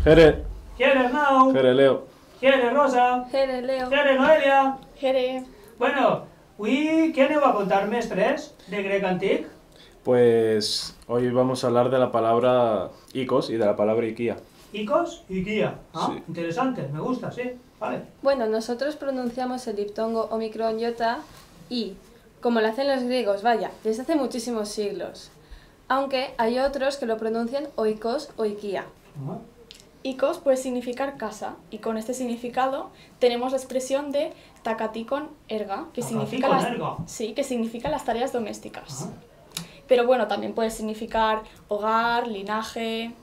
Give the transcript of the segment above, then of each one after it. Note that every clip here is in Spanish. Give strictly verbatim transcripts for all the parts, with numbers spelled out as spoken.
Jere. Jere Arnau. Jere Leo. Jere Rosa. Jere Leo. Jere Noelia. Jere. Bueno, avui què aneu a contar mestres de grec antic? Pues hoy vamos a hablar de la palabra icos y de la palabra IKEA. Icos y guía. Ah, Sí. interesante, me gusta, sí. Vale. Bueno, nosotros pronunciamos el diptongo omicron iota y, como lo hacen los griegos, vaya, desde hace muchísimos siglos. Aunque hay otros que lo pronuncian oikos o ikia. Ah, Icos puede significar casa, y con este significado tenemos la expresión de takatikon erga, que significa Takatikon las, erga. sí, que significa las tareas domésticas. ah. Pero bueno, también puede significar hogar, linaje.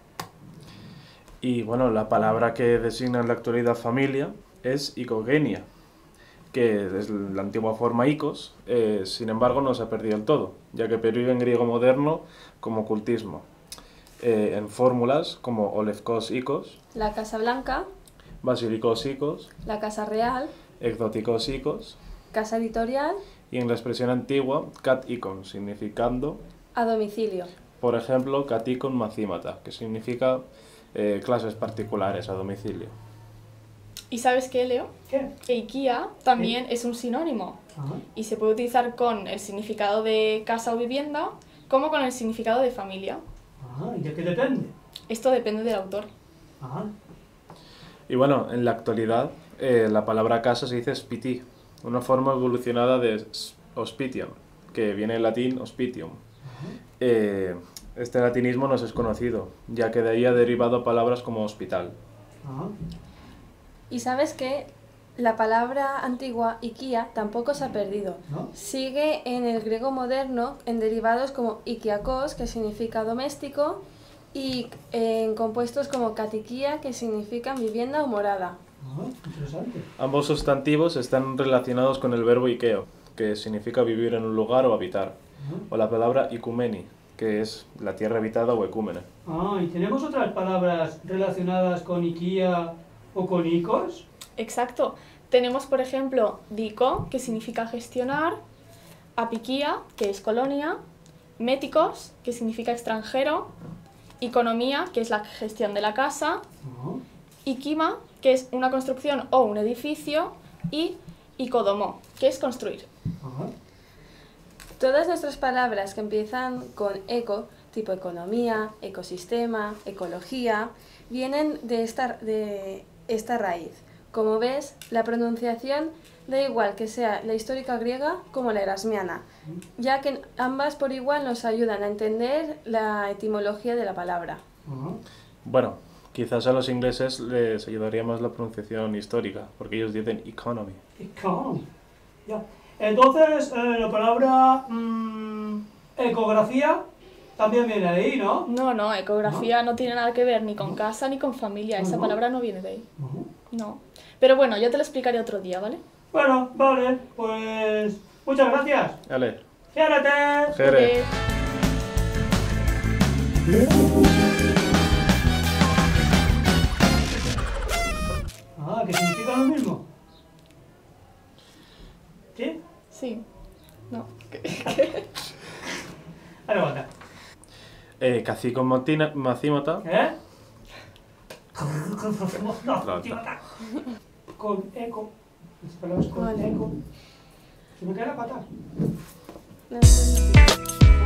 Y bueno, la palabra que designa en la actualidad familia es icogenia, que es la antigua forma icos, eh, sin embargo no se ha perdido del todo, ya que pervive en griego moderno como cultismo, eh, en fórmulas como olefkos icos, La Casa Blanca, basilikos icos, la Casa Real, exoticos icos, Casa Editorial, y en la expresión antigua kat icon, significando, a domicilio. por ejemplo, katikon macímata, que significa eh, clases particulares a domicilio. ¿Y sabes qué, Leo? ¿Qué? Que IKEA también es un sinónimo Ah, y se puede utilizar con el significado de casa o vivienda como con el significado de familia. ah, ¿y de qué depende? Esto depende del autor. Ah, Y bueno, en la actualidad eh, la palabra casa se dice spiti, una forma evolucionada de s- hospitium, que viene del latín hospitium. Eh, este latinismo nos es conocido, ya que de ahí ha derivado palabras como hospital. ah. Y sabes que la palabra antigua ikia tampoco se ha perdido. ¿No? Sigue en el griego moderno en derivados como ikiakos, que significa doméstico, y en compuestos como katikia, que significan vivienda o morada. Ah, interesante. Ambos sustantivos están relacionados con el verbo ikeo, que significa vivir en un lugar o habitar, Ah. o la palabra ikumeni, que es la tierra habitada o ecúmene. Ah, ¿y tenemos otras palabras relacionadas con IKEA o con Icos? Exacto. Tenemos, por ejemplo, dico, que significa gestionar, apiquía, que es colonia, méticos, que significa extranjero, economía, que es la gestión de la casa, Ah, ikima, que es una construcción o un edificio, y icodomo, que es construir. ah. Todas nuestras palabras que empiezan con eco, tipo economía, ecosistema, ecología, vienen de esta, de esta raíz. Como ves, la pronunciación da igual que sea la histórica griega como la erasmiana, ya que ambas por igual nos ayudan a entender la etimología de la palabra. Ah. Bueno, quizás a los ingleses les ayudaría más la pronunciación histórica, porque ellos dicen economy. Economy. Ya. Entonces, eh, la palabra mm, ecografía también viene de ahí, ¿no? No, no, ecografía no tiene nada que ver ni con casa ni con familia, esa No. palabra no viene de ahí. Ujú. No. Pero bueno, yo te lo explicaré otro día, ¿vale? Bueno, vale, pues muchas gracias. Dale, ¡Ciérrate! Jere. Eh, Ah, ¿que significa lo mismo? ¿Sí? Sí. No. Ahora va acá. Eh, Cacicon matina- macímata, ¿Eh? Claro. Con eco. Las palabras con Vale. eco. Se me cae la pata. No sé.